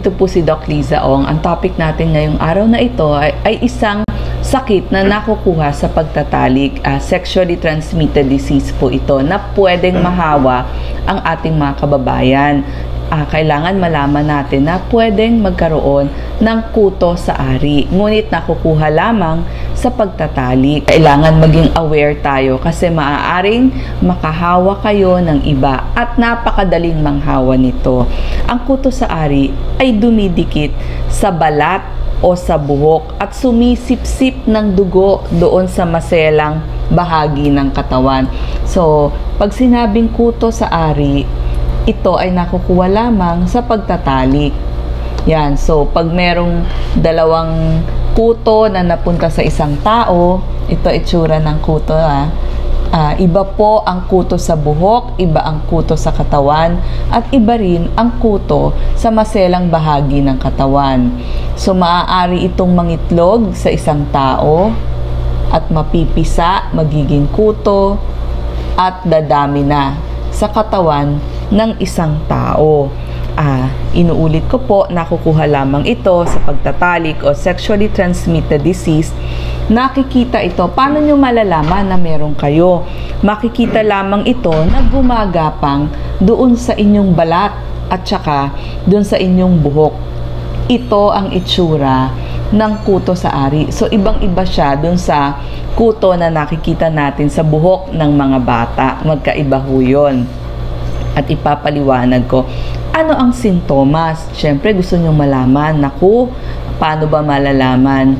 Ito po si Doc Liza Ong. Ang topic natin ngayong araw na ito ay isang sakit na nakukuha sa pagtatalik. Sexually transmitted disease po ito na pwedeng mahawa ang ating mga kababayan. Kailangan malaman natin na pwedeng magkaroon ng kuto sa ari. Ngunit nakukuha lamang sa pagtatalik. Kailangan maging aware tayo kasi maaaring makahawa kayo ng iba at napakadaling manghawa nito. Ang kuto sa ari ay dumidikit sa balat o sa buhok at sumisipsip ng dugo doon sa maselang bahagi ng katawan. So, pag sinabing kuto sa ari, ito ay nakukuha lamang sa pagtatalik. Yan. So, pag merong dalawang kuto na napunta sa isang tao, ito itsura ng kuto. Iba po ang kuto sa buhok, iba ang kuto sa katawan, at iba rin ang kuto sa maselang bahagi ng katawan. So, maaari itong mangitlog sa isang tao at mapipisa, magiging kuto, at dadami na sa katawan ng isang tao. Inuulit ko po, nakukuha lamang ito sa pagtatalik o sexually transmitted disease. Nakikita ito, paano nyo malalaman na meron kayo? Makikita lamang ito na gumagapang doon sa inyong balat at saka doon sa inyong buhok. Ito ang itsura ng kuto sa ari. So, ibang-iba siya doon sa kuto na nakikita natin sa buhok ng mga bata. Magkaiba ho yun. At ipapaliwanag ko, ano ang sintomas? Siyempre, gusto nyo malaman, naku, paano ba malalaman?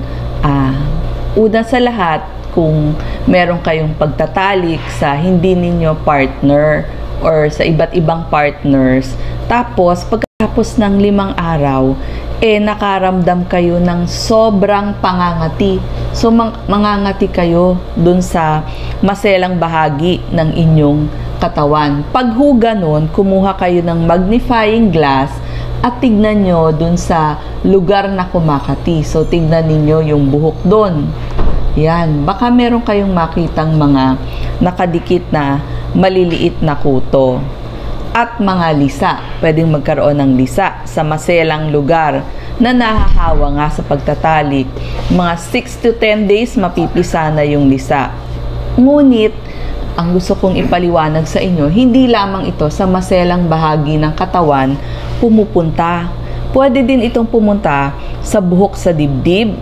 Una sa lahat, kung meron kayong pagtatalik sa hindi ninyo partner or sa iba't ibang partners, tapos pagkatapos ng 5 araw, nakaramdam kayo ng sobrang pangangati. So, mangangati kayo dun sa maselang bahagi ng inyong katawan. Pag ho ganun, kumuha kayo ng magnifying glass at tignan nyo dun sa lugar na kumakati. So, tignan ninyo yung buhok dun. Yan. Baka meron kayong makitang mga nakadikit na maliliit na kuto. At mga lisa. Pwedeng magkaroon ng lisa sa maselang lugar na nahahawa nga sa pagtatalik. Mga 6 to 10 days mapipisa na yung lisa. Ngunit, ang gusto kong ipaliwanag sa inyo, hindi lamang ito sa maselang bahagi ng katawan pumupunta. Pwede din itong pumunta sa buhok sa dibdib,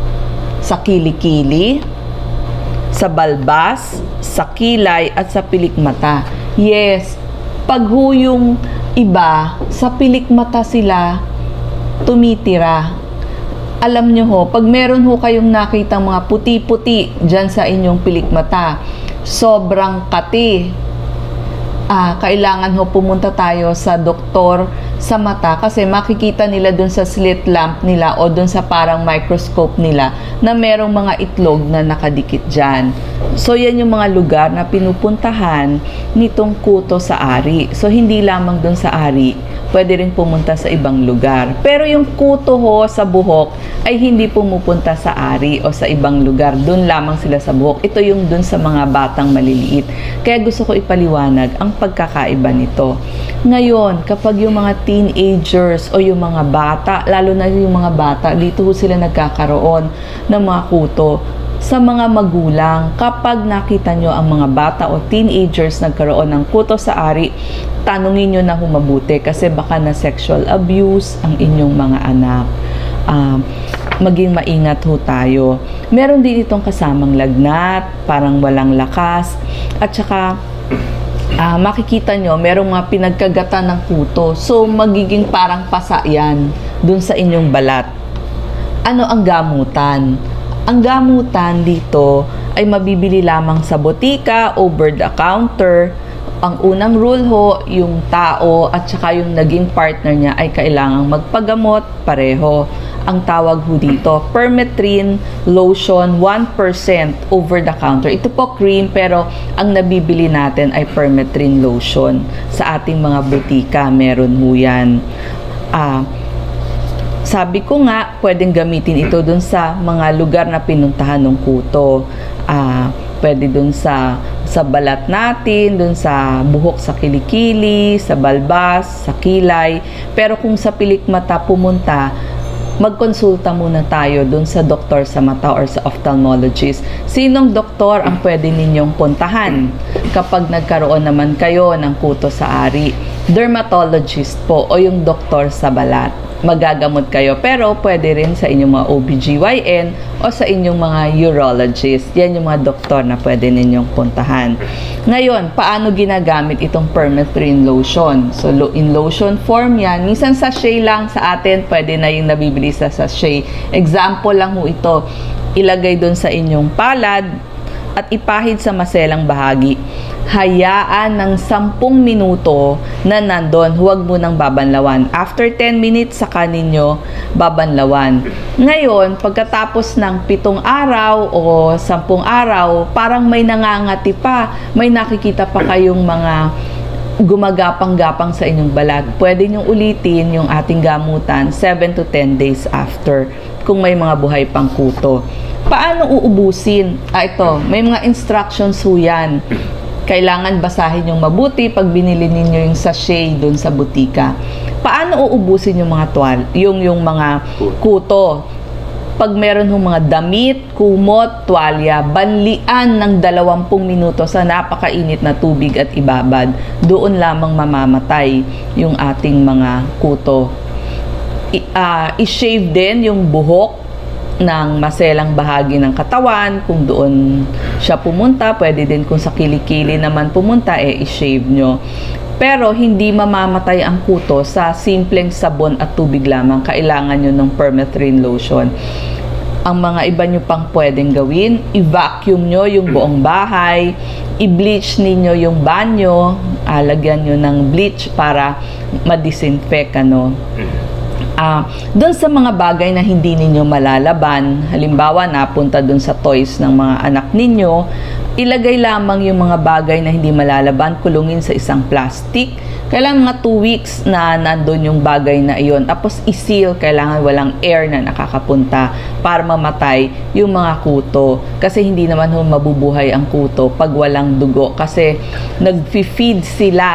sa kilikili, sa balbas, sa kilay, at sa pilik mata. Yes, pag yung iba, sa pilik mata sila tumitira. Alam nyo ho, pag meron ho kayong nakitang mga puti-puti dyan sa inyong pilik mata, sobrang kati. Kailangan ho pumunta tayo sa doktor sa mata kasi makikita nila dun sa slit lamp nila o dun sa parang microscope nila na merong mga itlog na nakadikit dyan. So, yan yung mga lugar na pinupuntahan nitong kuto sa ari. So, hindi lamang dun sa ari, pwede rin pumunta sa ibang lugar. Pero yung kuto ho sa buhok ay hindi pumupunta sa ari o sa ibang lugar. Dun lamang sila sa buhok. Ito yung dun sa mga batang maliliit. Kaya gusto ko ipaliwanag ang pagkakaiba nito. Ngayon, kapag yung mga teenagers o yung mga bata, lalo na yung mga bata, dito ho sila nagkakaroon ng mga kuto. Sa mga magulang, kapag nakita nyo ang mga bata o teenagers nagkaroon ng kuto sa ari, tanungin nyo na humabuti kasi baka na sexual abuse ang inyong mga anak. Maging maingat ho tayo. Meron din itong kasamang lagnat, parang walang lakas, at saka makikita nyo, merong mga pinagkagatan ng kuto. So, magiging parang pasa yan dun sa inyong balat. Ano ang gamutan? Ang gamutan dito ay mabibili lamang sa botika, over the counter. Ang unang rule ho, yung tao at saka yung naging partner niya ay kailangang magpagamot pareho. Ang tawag ho dito, Permethrin lotion 1% over the counter. Ito po cream pero ang nabibili natin ay Permethrin lotion. Sa ating mga botika, meron ho yan. Sabi ko nga, pwedeng gamitin ito dun sa mga lugar na pinuntahan ng kuto. Pwede dun sa balat natin, dun sa buhok sa kilikili, sa balbas, sa kilay. Pero kung sa pilik mata pumunta, magkonsulta muna tayo dun sa doktor sa mata or sa ophthalmologist. Sinong doktor ang pwede ninyong puntahan kapag nagkaroon naman kayo ng kuto sa ari? Dermatologist po o yung doktor sa balat. Magagamot kayo, pero pwede rin sa inyong mga OBGYN o sa inyong mga urologist. Yan yung mga doktor na pwede ninyong puntahan. Ngayon, paano ginagamit itong permethrin lotion? So, in lotion form yan. Minsan sachet lang sa atin, pwede na yung nabibili sa sachet. Example lang ho ito. Ilagay doon sa inyong palad at ipahid sa maselang bahagi. Hayaan ng 10 minuto na nandun. Huwag mo nang babanlawan. After 10 minutes, saka ninyo babanlawan. Ngayon, pagkatapos ng 7 araw o 10 araw, parang may nangangati pa. May nakikita pa kayong mga gumagapang-gapang sa inyong balat. Pwede nyo ulitin yung ating gamutan 7 to 10 days after kung may mga buhay pang kuto. Paano uubusin? Ito, may mga instructions ho yan. Kailangan basahin yung mabuti pag binili ninyo yung sachet doon sa butika. Paano uubusin yung mga yung mga kuto? Pag meron hong mga damit, kumot, tuwalya, banlian ng 20 minuto sa napakainit na tubig at ibabad. Doon lamang mamamatay yung ating mga kuto. I-shave din yung buhok ng maselang bahagi ng katawan. Kung doon siya pumunta, pwede din kung sa kilikili naman pumunta, i-shave nyo. Pero hindi mamamatay ang kuto sa simpleng sabon at tubig lamang. Kailangan nyo ng permethrin lotion. Ang mga iba nyo pang pwedeng gawin, i-vacuum nyo yung buong bahay, i-bleach ninyo yung banyo, lagyan nyo ng bleach para ma-disinfect, doon sa mga bagay na hindi ninyo malalaban, halimbawa napunta doon sa toys ng mga anak ninyo, ilagay lamang yung mga bagay na hindi malalaban, kulungin sa isang plastic. Kailangan mga 2 weeks na nandun yung bagay na iyon. Tapos i-seal, kailangan walang air na nakakapunta para mamatay yung mga kuto. Kasi hindi naman mabubuhay ang kuto pag walang dugo. Kasi nag-feed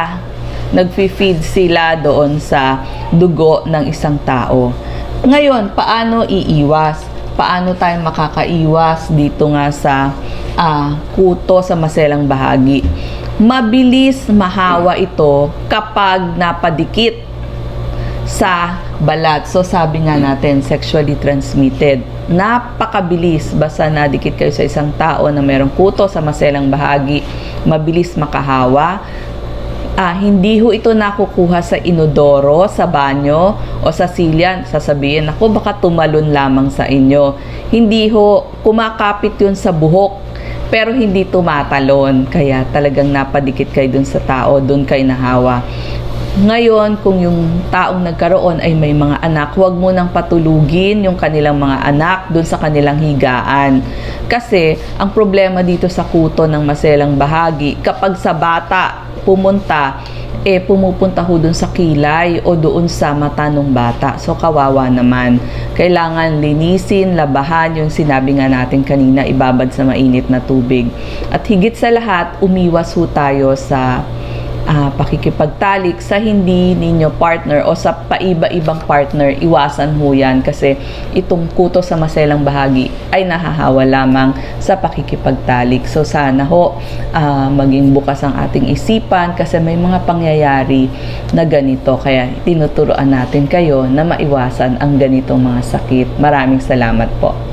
sila doon sa dugo ng isang tao. Ngayon, paano iiwas? Paano tayo makakaiwas dito nga sa kuto sa maselang bahagi? Mabilis mahawa ito kapag napadikit sa balat. So, sabi nga natin, sexually transmitted. Napakabilis. Basta nadikit kayo sa isang tao na mayroong kuto sa maselang bahagi, mabilis makahawa. Hindi ho ito nakukuha sa inodoro, sa banyo, o sa silyan. Sasabihin, ako baka tumalon lamang sa inyo. Hindi ho, kumakapit yun sa buhok, pero hindi tumatalon. Kaya talagang napadikit kayo dun sa tao, dun kayo nahawa. Ngayon, kung yung taong nagkaroon ay may mga anak, huwag mo nang patulugin yung kanilang mga anak dun sa kanilang higaan. Kasi, ang problema dito sa kuto ng maselang bahagi, kapag sa bata pumunta, pumupunta ho dun sa kilay o doon sa mata ng bata. So, kawawa naman. Kailangan linisin, labahan, yung sinabi nga natin kanina, ibabad sa mainit na tubig. At higit sa lahat, umiwas ho tayo sa pakikipagtalik sa hindi ninyo partner o sa paiba-ibang partner. Iwasan ho yan kasi itong kuto sa maselang bahagi ay nahahawa lamang sa pakikipagtalik. So sana ho maging bukas ang ating isipan kasi may mga pangyayari na ganito. Kaya tinuturuan natin kayo na maiwasan ang ganitong mga sakit. Maraming salamat po.